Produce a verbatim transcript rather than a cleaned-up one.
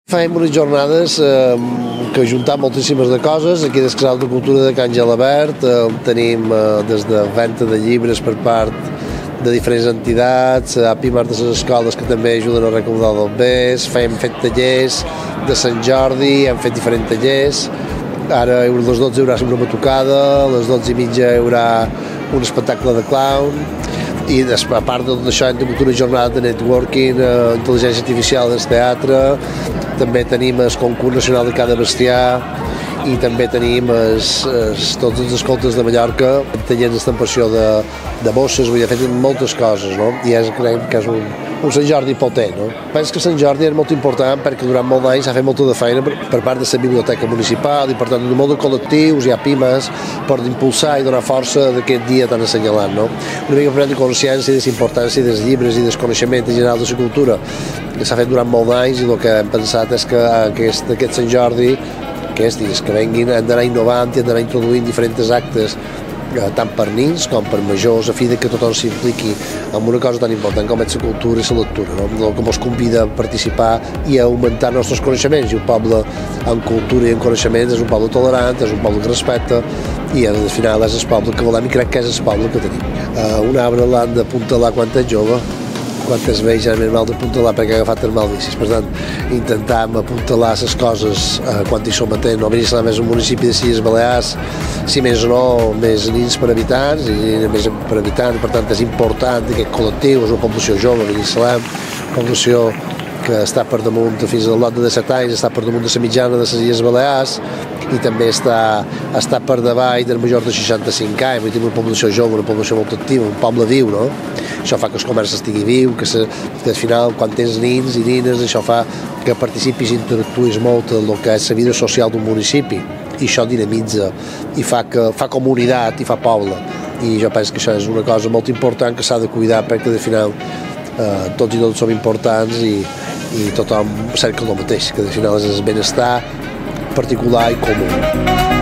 Fem unes jornades eh, que ajuntam moltíssimes de coses. Aquí des Casal de Cultura de Can Gelabert eh, tenim eh, des de venda de llibres per part de diferents entitats, a Pimar de les escoles que també ajuden a recaudar del bes, fem fet tallers de Sant Jordi, hem fet diferents tallers. Ara a les dotze hi haurà una batucada, a les dotze i mitja hi haurà un espectacle de clown, i a part de tot això hem tingut una jornada de networking, eh, intel·ligència artificial del teatre, també tenim el concurs nacional de cada bestiar i també tenim es, es, tots els escoltes de Mallorca, tallers d'estampació de, de bosses, vull dir, fet moltes coses, no? I és, creiem que és un, un Sant Jordi potent, no? Penso que Sant Jordi és molt important perquè durant molt d'anys s'ha fet molta de feina per, per part de la biblioteca municipal i per tant de molt de col·lectius i a pimes per impulsar i donar força d'aquest dia tan assenyalat, no? Una mica per prendre consciència de la importància dels llibres i del coneixement en general de la cultura que s'ha fet durant molt d'anys, i el que hem pensat és que aquest, aquest Sant Jordi, aquests dies que venguin, hem d'anar innovant i hem d'anar introduint diferents actes, eh, tant per nins com per majors, a fi de que tothom s'impliqui en una cosa tan important com és la cultura i la lectura, no? Que ens convida a participar i a augmentar els nostres coneixements. I un poble en cultura i en coneixements és un poble tolerant, és un poble que respecta, i al final és el poble que volem i crec que és el poble que tenim. Eh, un arbre l'han d'apuntalar quan és jove, quan es veix ja més mal d'apuntalar perquè ha agafat els malvicis. Per tant, intentam apuntalar les coses eh, quan hi som atent. No venir més un municipi de Illes Balears, si més o no, més nins per habitants, i més per habitants, per tant és important aquest col·lectiu, és una població jove, Binissalem, població que està per damunt, fins al lot de disset anys, està per damunt de la mitjana de les Illes Balears, i també està, està per davall del major de seixanta-cinc anys, vull dir, una població jove, una població molt activa, un poble viu, no? Això fa que el comerç estigui viu, que, se, que al final, quan tens nins i nines, això fa que participis i interactuïs molt en el que és la vida social d'un municipi, i això dinamitza, i fa, que, fa comunitat, i fa poble, i jo penso que això és una cosa molt important que s'ha de cuidar, perquè al final eh, tots i tots som importants i, i tothom cerca el mateix, que al final és el benestar particular i comú.